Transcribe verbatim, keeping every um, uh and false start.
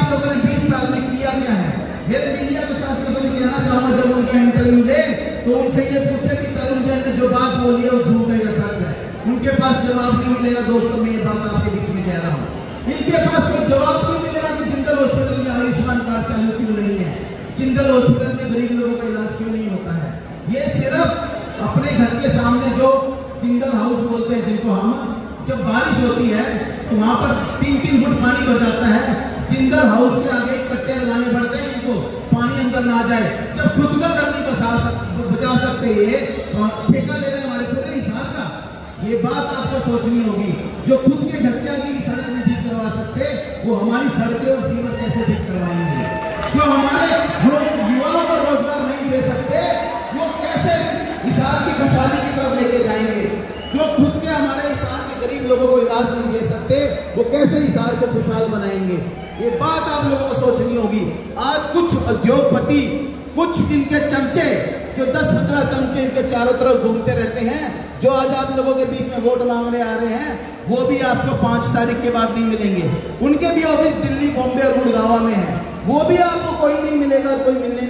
आप लोगों ने बीस साल में किया क्या है? मेरे मीडिया के साथियों को मैं कहना चाहूंगा, जब उनका इंटरव्यू ले तो उनसे ये पूछे कि तरुण जैन ने जो बात बोली है वो झूठ है या सच है। उनके पास जवाब नहीं मिलेगा। दोस्तों, मैं ये बात आपके बीच में कह रहा हूँ, इनके पास कोई जवाब नहीं मिलेगा कि जिंदल हॉस्पिटल में आयुष्मान कार्ड चालू क्यों नहीं है, जिंदल हॉस्पिटल में गरीब लोगों का इलाज क्यों नहीं होता है। ये सिर्फ अपने घर के सामने जो जिंदल हाउस बोलते हैं, जिनको हम, जब बारिश होती है तो वहां पर तीन तीन फुट पानी भर जाता है, जिंदल हाउस के आगे कट्टे लगाने पड़ते हैं इनको, पानी अंदर ना जाए। जब खुद का घर नहीं बचा सक बचा सकते, ये ठेका ले रहे हैं हमारे पूरे हिसाब का। ये बात आपको सोचनी होगी। जो खुद के घर के आगे की सड़क नहीं ठीक करवा सकते, वो हमारी सड़कें और सीवर कैसे ठीक करवाएंगे? जो हमारे युवाओं को रोजगार नहीं दे सकते, वो कैसे हिसार की खुशहाली की तरफ लेके जाएंगे? जो खुद के हमारे हिसार के गरीब लोगों को इलाज नहीं दे सकते, वो कैसे हिसार को खुशहाल बनाएंगे? ये बात आप लोगों को सोचनी होगी। आज कुछ उद्योगपति, कुछ इनके चमचे, जो दस पंद्रह चमचे इनके चारों तरफ घूमते रहते हैं, जो आज आप लोगों के बीच में वोट मांगने आ रहे हैं, वो भी आपको पांच तारीख के बाद नहीं मिलेंगे। उनके भी ऑफिस दिल्ली, बॉम्बे और गुड़गांव में है, वो भी आपको कोई नहीं मिलेगा, कोई मिलने